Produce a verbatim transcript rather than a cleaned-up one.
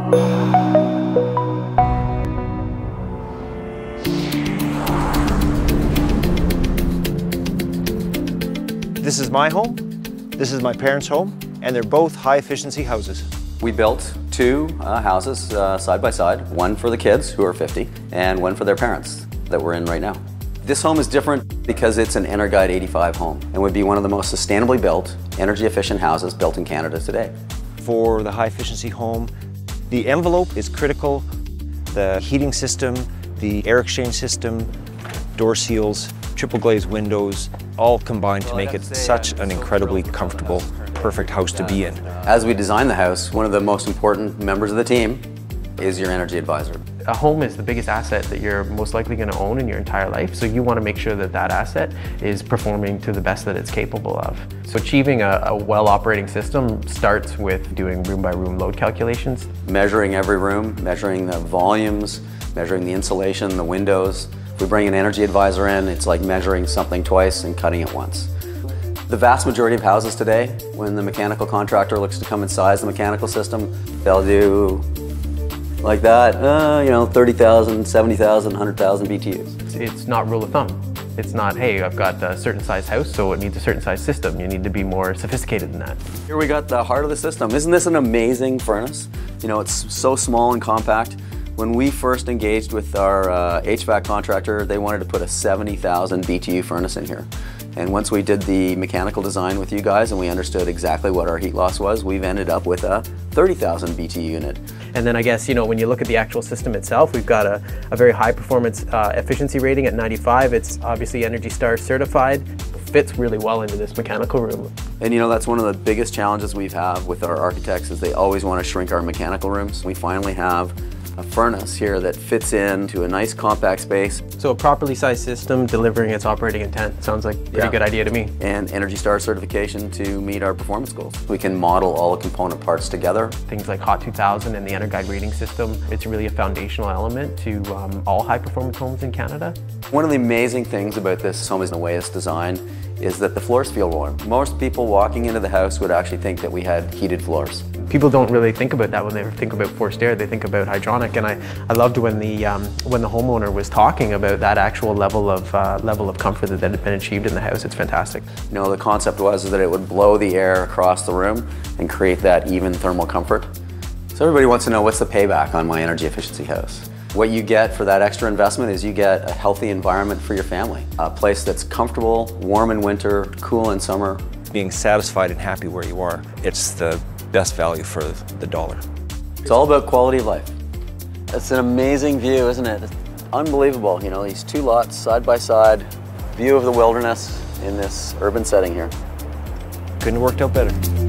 This is my home, this is my parents' home, and they're both high-efficiency houses. We built two uh, houses uh, side by side, one for the kids, who are fifty, and one for their parents that we're in right now. This home is different because it's an EnerGuide eighty-five home and would be one of the most sustainably built, energy-efficient houses built in Canada today. For the high-efficiency home, the envelope is critical. The heating system, the air exchange system, door seals, triple glazed windows, all combined to make it such an incredibly comfortable, perfect house to be in. As we design the house, one of the most important members of the team is your energy advisor. A home is the biggest asset that you're most likely going to own in your entire life, so you want to make sure that that asset is performing to the best that it's capable of. So achieving a, a well-operating system starts with doing room-by-room load calculations. Measuring every room, measuring the volumes, measuring the insulation, the windows. If we bring an energy advisor in, it's like measuring something twice and cutting it once. The vast majority of houses today, when the mechanical contractor looks to come and size the mechanical system, they'll do like that, uh, you know, thirty thousand, seventy thousand, one hundred thousand B T Us. It's, it's not rule of thumb. It's not, hey, I've got a certain size house, so it needs a certain size system. You need to be more sophisticated than that. Here we got the heart of the system. Isn't this an amazing furnace? You know, it's so small and compact. When we first engaged with our uh, H V A C contractor, they wanted to put a seventy thousand B T U furnace in here. And once we did the mechanical design with you guys and we understood exactly what our heat loss was, we've ended up with a thirty thousand B T U unit. And then I guess, you know, when you look at the actual system itself, we've got a, a very high performance uh, efficiency rating at ninety-five. It's obviously Energy Star certified. It fits really well into this mechanical room. And you know, that's one of the biggest challenges we've had with our architects is they always want to shrink our mechanical rooms. We finally have a furnace here that fits into a nice compact space. So a properly sized system delivering its operating intent sounds like a pretty Yeah. good idea to me. And Energy Star certification to meet our performance goals. We can model all the component parts together. Things like Hot two thousand and the EnerGuide rating system, it's really a foundational element to um, all high performance homes in Canada. One of the amazing things about this home is the way it's designed is that the floors feel warm. Most people walking into the house would actually think that we had heated floors. People don't really think about that when they think about forced air. They think about hydronic, and I, I loved when the um, when the homeowner was talking about that actual level of uh, level of comfort that had been achieved in the house. It's fantastic. You know, the concept was that it would blow the air across the room and create that even thermal comfort. So everybody wants to know, what's the payback on my energy efficiency house? What you get for that extra investment is you get a healthy environment for your family. A place that's comfortable, warm in winter, cool in summer. Being satisfied and happy where you are, it's the best value for the dollar. It's all about quality of life. It's an amazing view, isn't it? It's unbelievable, you know, these two lots side by side, view of the wilderness in this urban setting here. Couldn't have worked out better.